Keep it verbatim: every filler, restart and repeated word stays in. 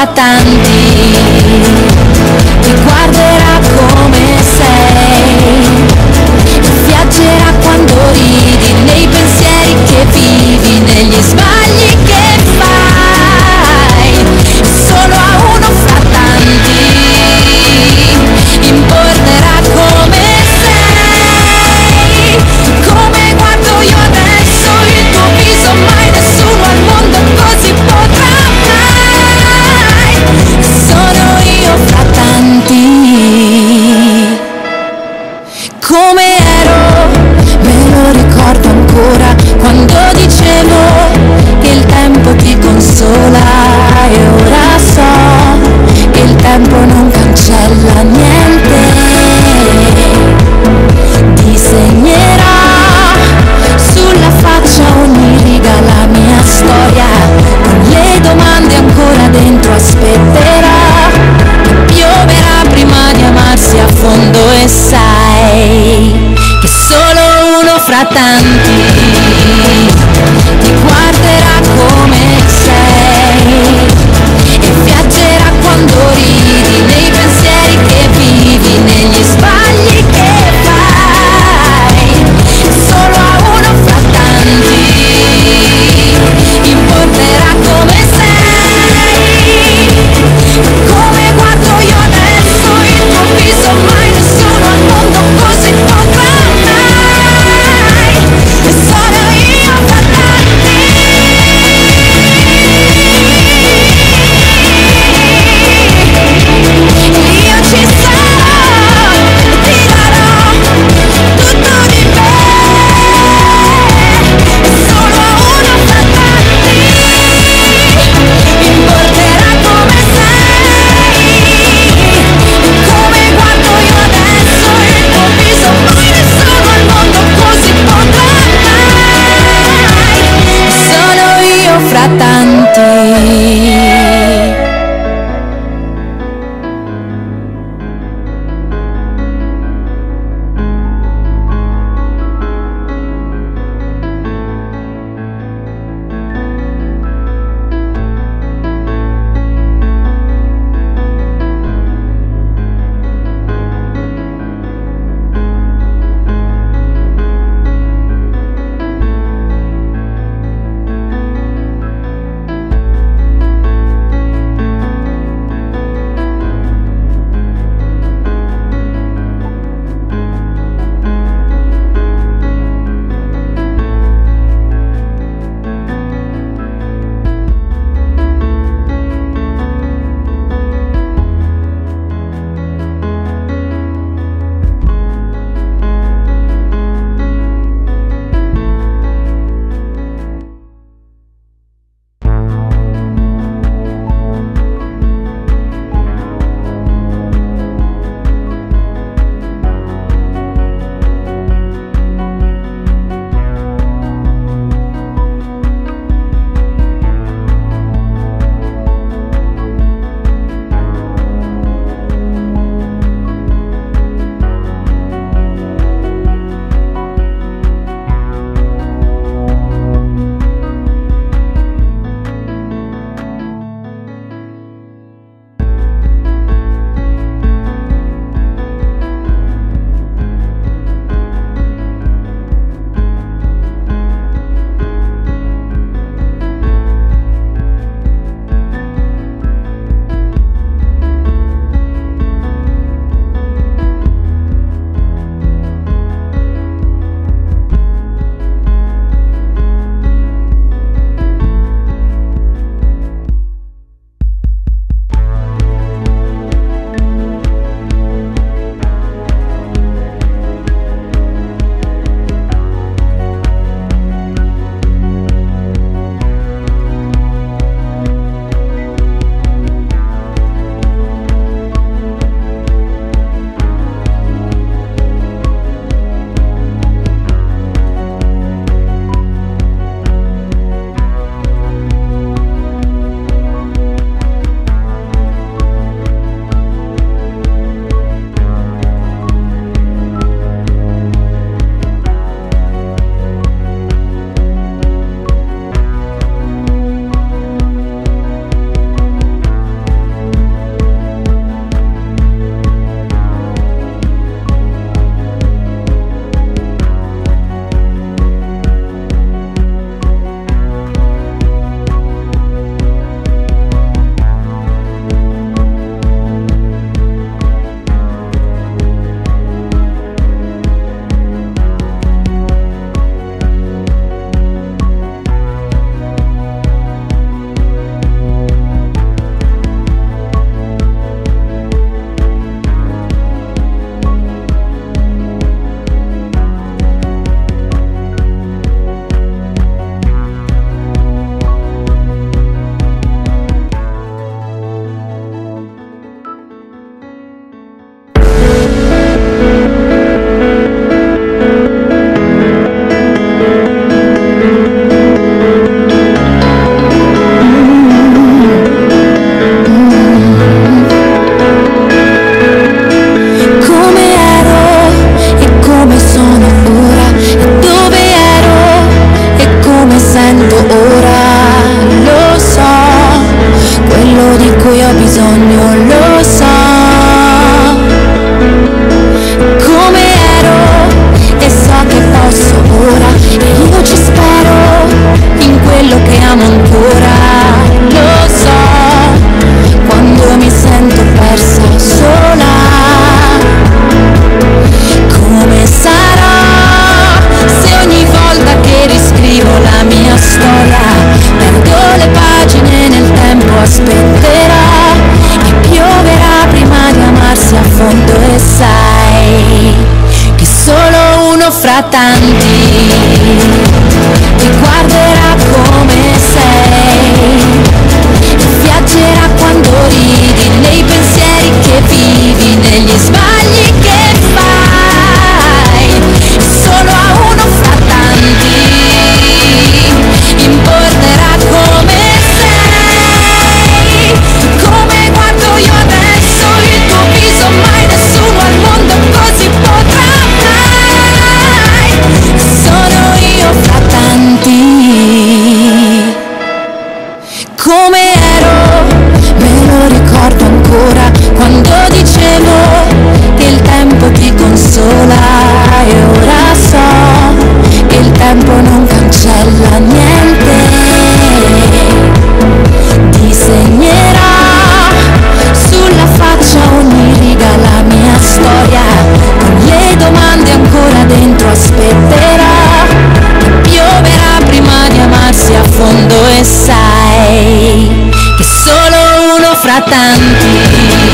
fra tanti, ti guarderà come sei, viaggerà quando ridi, nei pensieri che vivi, negli sbagli che fai, solo a uno fra tanti, importerà come sei, come guardo io adesso il tuo viso, mai nessuno al mondo così potrà mai, sono io fra tanti. bisogno, lo so come ero e so che posso ora, e io ci spero in quello che amo ancora. Lo so quando mi sento persa sola, come sarà se ogni volta che riscrivo la mia storia perdo le pagine nel tempo, aspetterà e pioverà prima di amarsi a fondo, e sai che solo uno fra tanti ti guarderà come sei e viaggerà quando ridi, nei pensieri che vivi, negli sbagli che fai. Solo a uno fra tanti importerà come sei, come guardo io adesso il tuo viso, mai nessuno al mondo così potrà mai. Sono io fra tanti. Come ero, me lo ricordo ancora, quando dicevo che il tempo ti consola, e ora so che il tempo non cancella niente, disegnerà sulla faccia ogni riga la mia storia, con le domande ancora dentro, aspetterà che pioverà prima di amarsi a fondo, e sai che solo uno fra tanti